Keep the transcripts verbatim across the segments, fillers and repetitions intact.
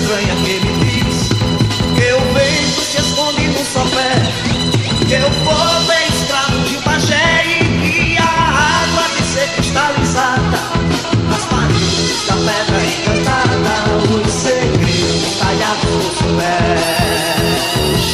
estranha que me diz que o vento se esconde num só pé, que o povo é escravo de um pajé e que a água de ser cristalizada nas paredes da pedra encantada, os segredos talhados nos pés.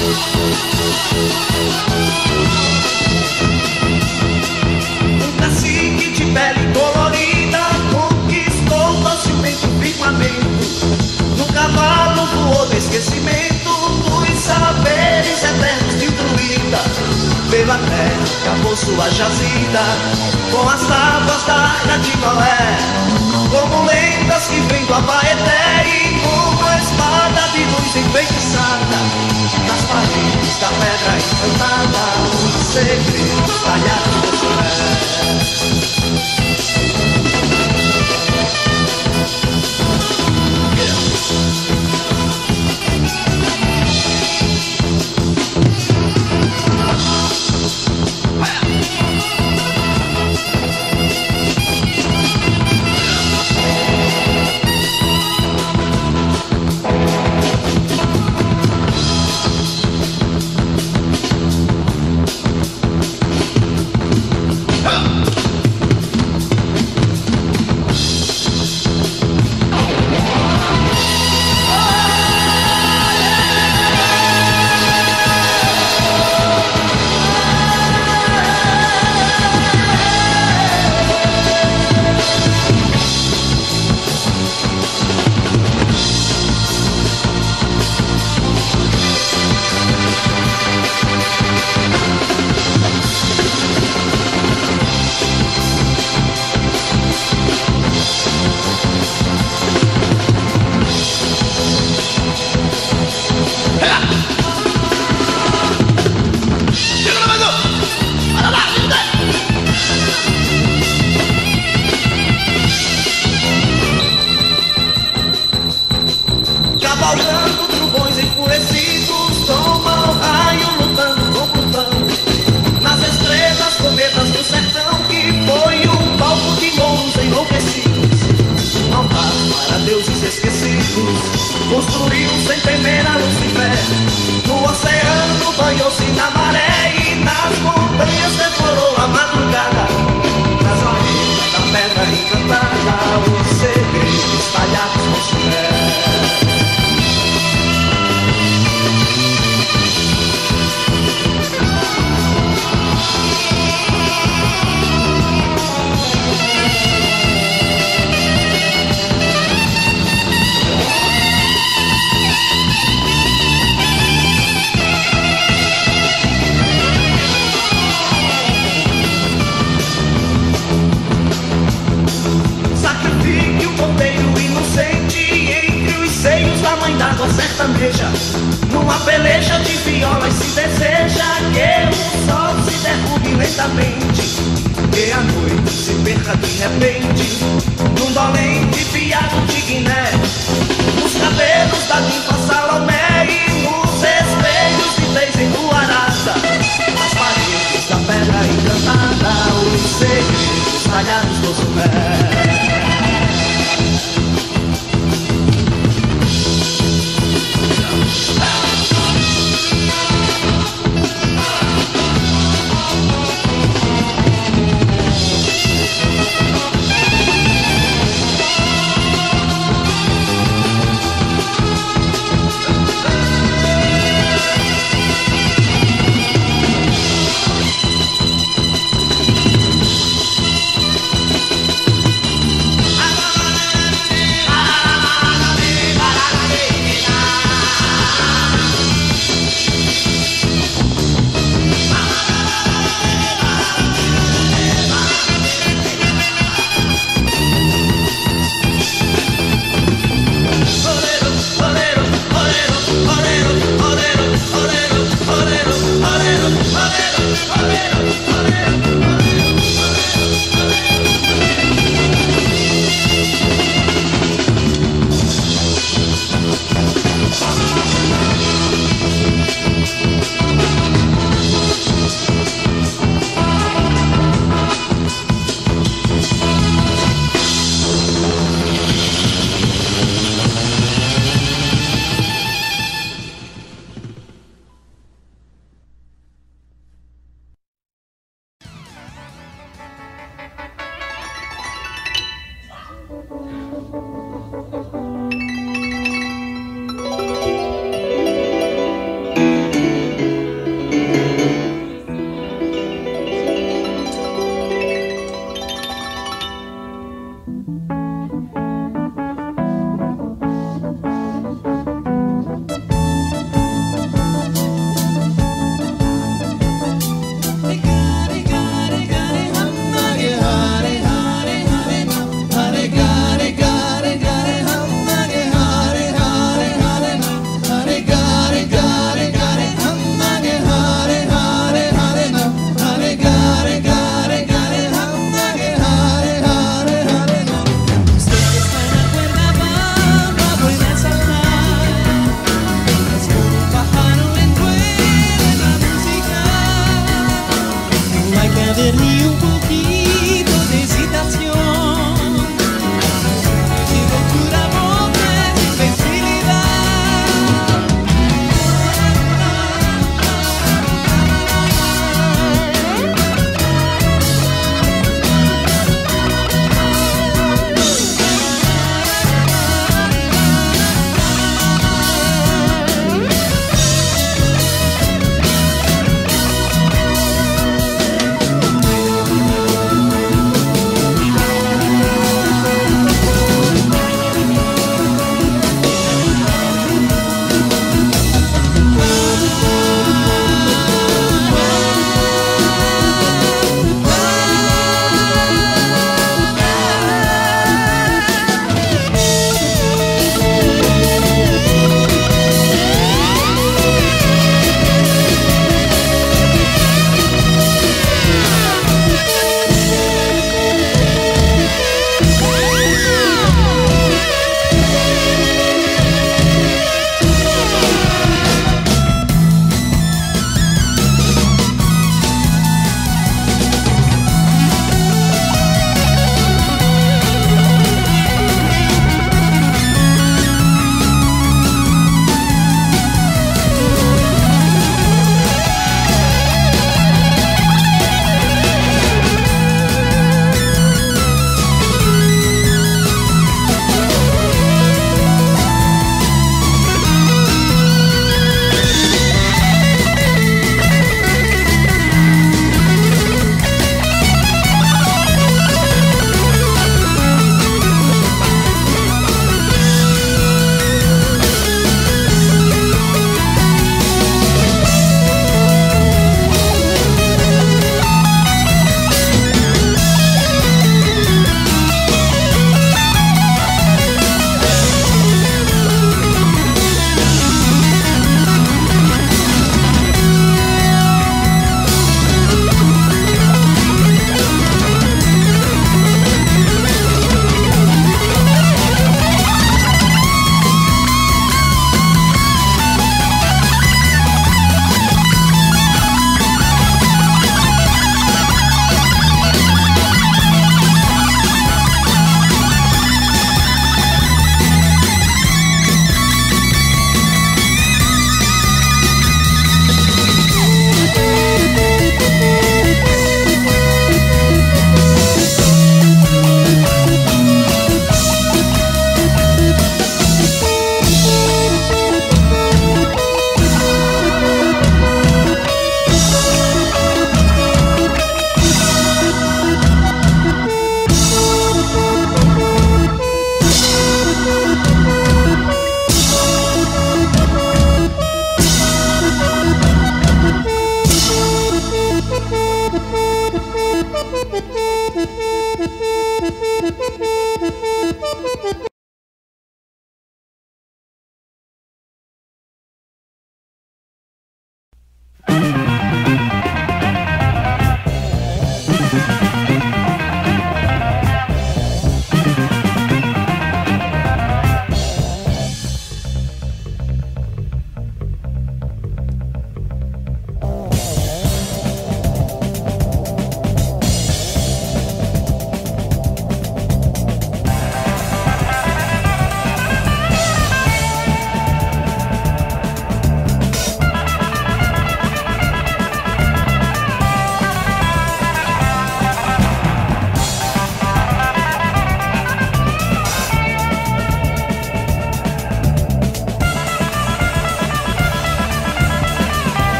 Um cacique de pele colorida conquistou facilmente o firmamento, no cavalo voou do esquecimento dos saberes eternos de um druida. Pela terra acabou sua jazida com as tábuas da arca de Noé, como lendas que vêm do Abaeté e como a espada de luz enfeitiçada nas paredes da pedra encantada, os segredos talhados no chulé. Cavalgando trovões enfurecidos, toma o raio lutando com Plutão nas estrelas cometas do sertão, que foi um palco de mouros enlouquecidos, um altar para deuses esquecidos, construiu sem temer a Lucifer. No oceano banhou-se na maré e nas montanhas devorou a madrugada, nas areias da pedra encantada, os segredos espalhados no chulé. D'água sertaneja, numa peleja de violas se deseja que o sol se derrube lentamente, que a noite se perca de repente num dolente piado de Guiné, nos cabelos da ninfa Salomé e nos espelhos de três enluarada, nas paredes da pedra encantada, os segredos talhados nos pés.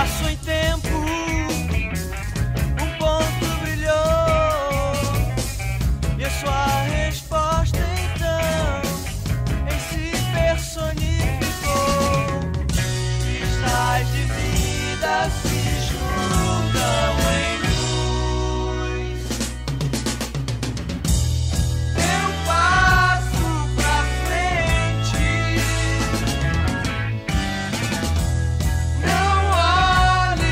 espaço em tempo, um ponto brilhou, e a sua resposta então em si personificou. Cristais de vida se juntam em luz. Eu passo pra frente, não olho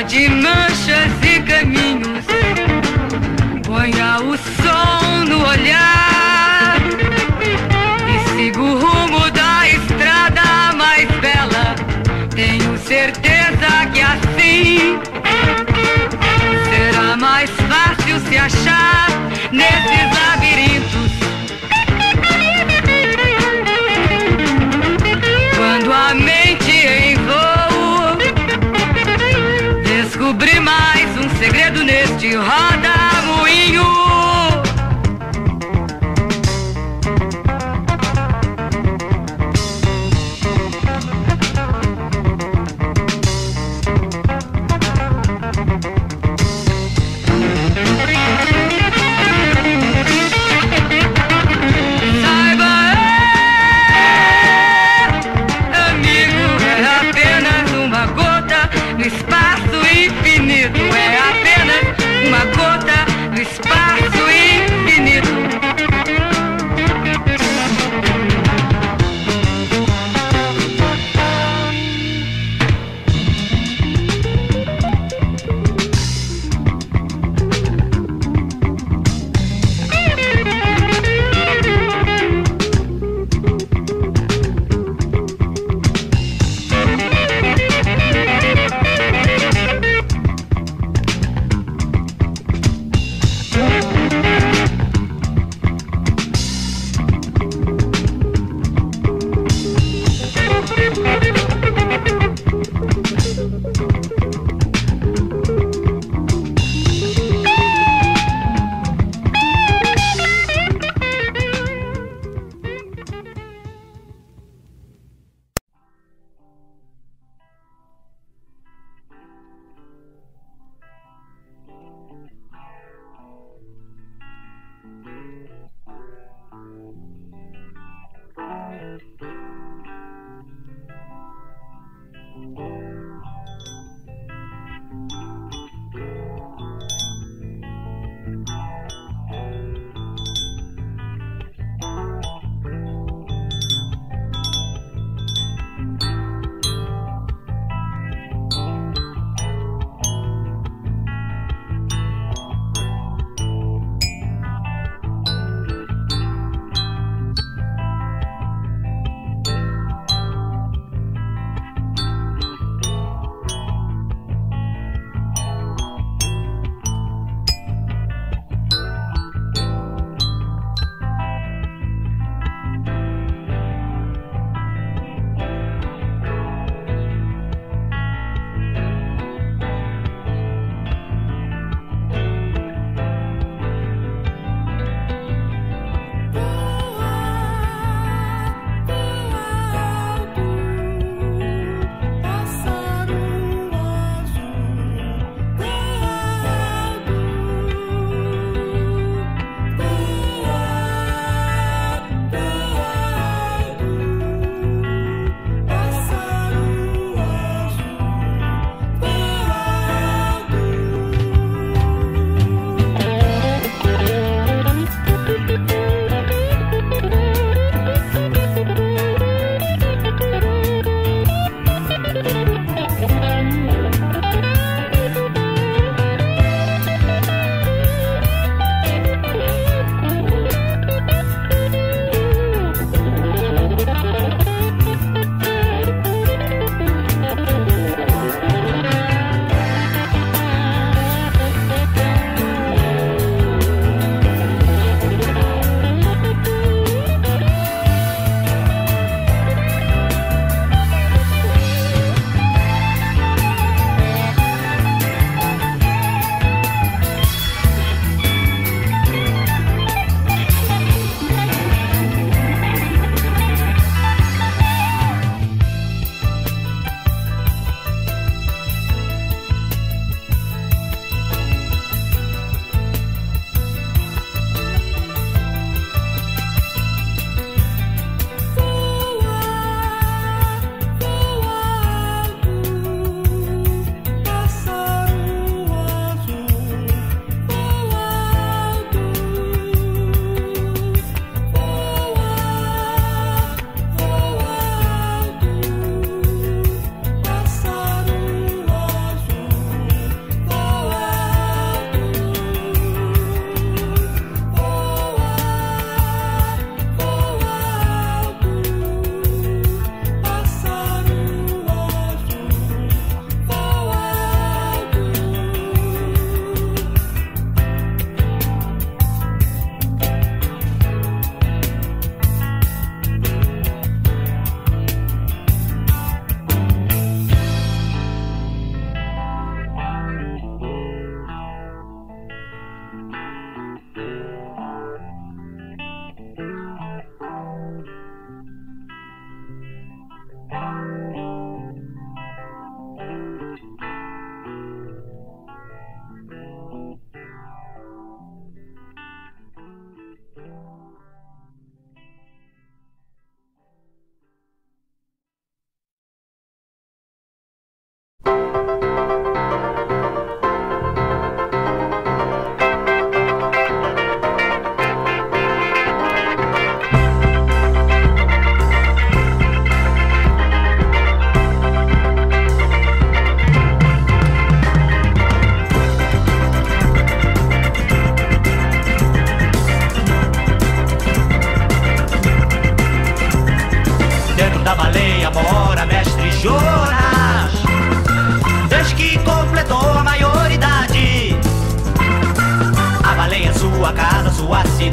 de manchas e caminhos, ponha o som no olhar e siga o rumo da estrada mais bela. Tenho certeza que assim será mais fácil se achar nesses labirintos. Quando a mente em voo descobrir mais um segredo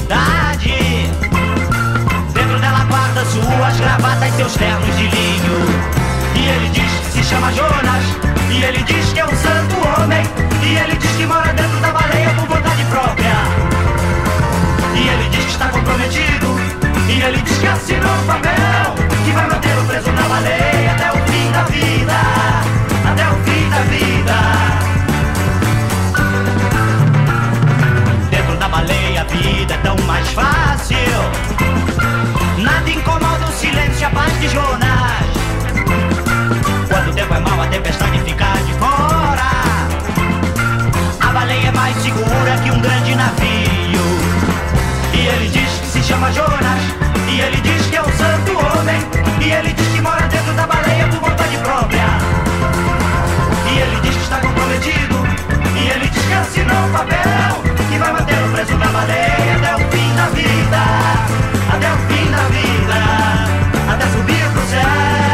cidade. Dentro dela guarda suas gravatas, seus ternos de linho. E ele diz que se chama Jonas, e ele diz que é um santo homem, e ele diz que mora dentro da baleia por vontade própria. E ele diz que está comprometido, e ele diz que assinou um papel que vai mantê-lo preso na baleia até o fim da vida, até o fim da vida. Dentro da baleia a vida é tão mais fácil. Nada incomoda o silêncio e a paz de Jonas. Quando o tempo é mau, a tempestade fica de fora. A baleia é mais segura que um grande navio. E ele diz que se chama Jonas, e ele diz que é um santo homem, e ele diz que mora dentro da baleia por vontade própria. E ele diz que está comprometido, e ele diz que assinou um papel que vai mantê-lo preso na baleia até o fim da vida, até o fim da vida, até subir pro céu.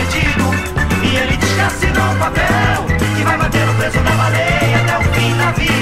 Assinou um papel que vai mantê-lo preso na baleia até o fim da vida.